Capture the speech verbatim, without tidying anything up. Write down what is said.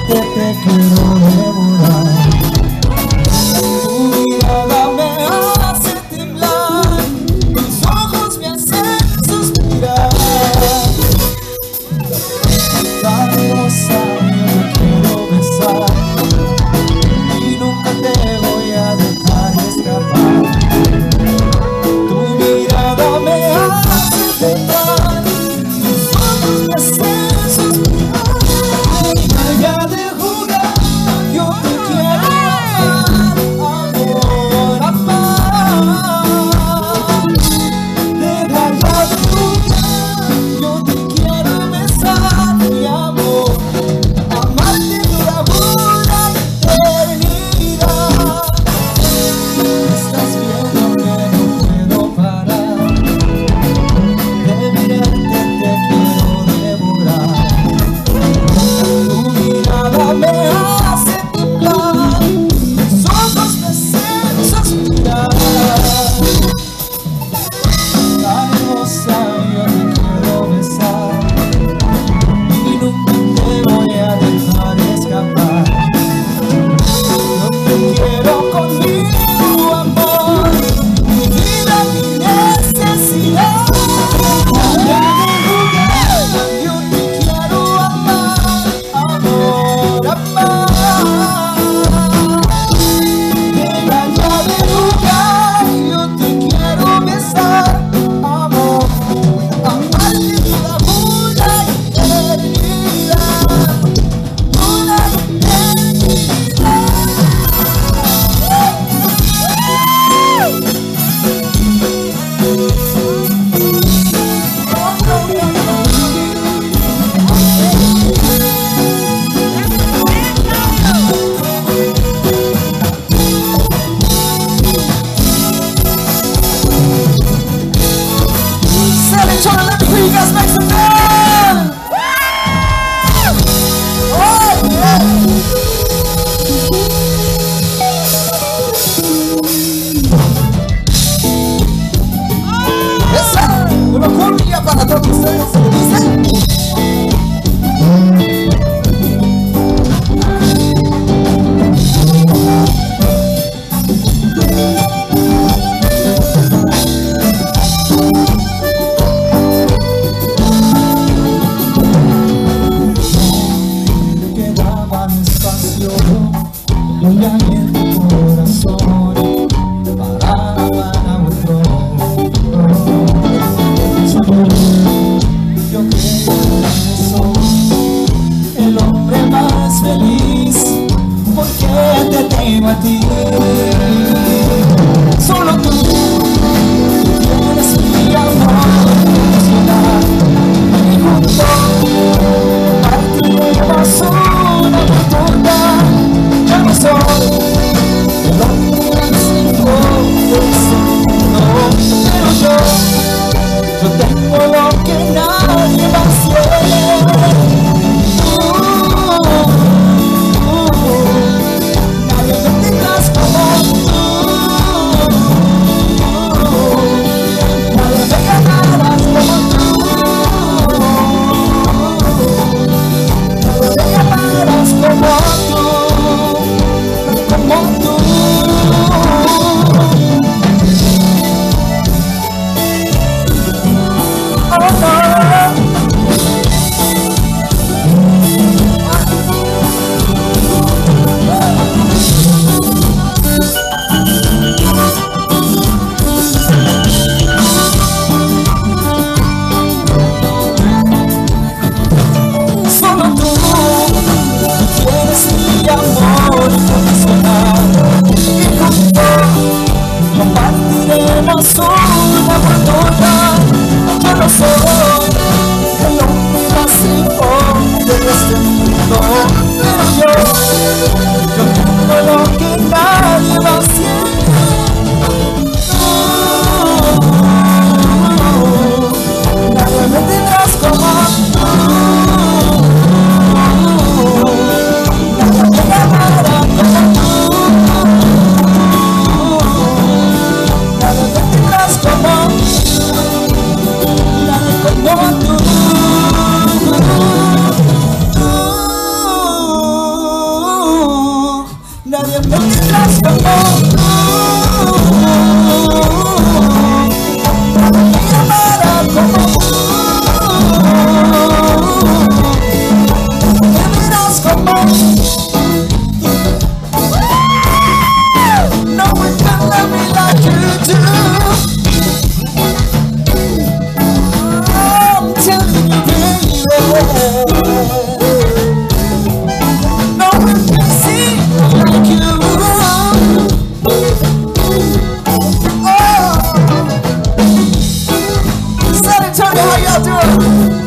mirarte te quiero devorar. Tu mirada me hace temblar, tus ojos me hacen suspirar. Tan hermosa, yo te quiero besar y nunca te voy a dejar escapar. Tu mirada me hace temblar, tus ojos me hacen suspirar. Deja de jugar, yo te quiero amar, amor, amar. Deja ya de jugar, yo te quiero besar, mi amor, amarte durante una eternidad. Estás viendo que no puedo parar, de mirarte te quiero devorar. Tu mirada me hace temblar, tus ojos me hacen suspirar. Tan hermosa, yo te quiero besar y nunca te voy a dejar escapar. No te quiero conmigo, amor, mi vida, mi necesidad. Deja de jugar, yo te quiero amar, amor, amar. Deja ya de jugar, yo te quiero besar, amor, amarte toda una eternidad, una eternidad. Seven children, let me hear you guys make some noise. Oh yeah. Esa, una cumbia para todos ustedes. Dice. Quedaba un espacio donde había en tu corazón para amar a otro. Señor, yo creo que soy el hombre más feliz porque te tengo a ti. Solo tú tienes mi amor incondicional y junto partiremos una fortuna. Ya no soy el hombre más rico del mundo, pero yo, yo tengo lo que nadie más tiene. Uh, uh, nadie me tengas como tú. Nadie me gana nadie me miras como tú. Me amará como tú. Me miras como no one can love me like you do. I'm telling you, baby, no one can see like you. Oh, San Antonio, how y'all doing?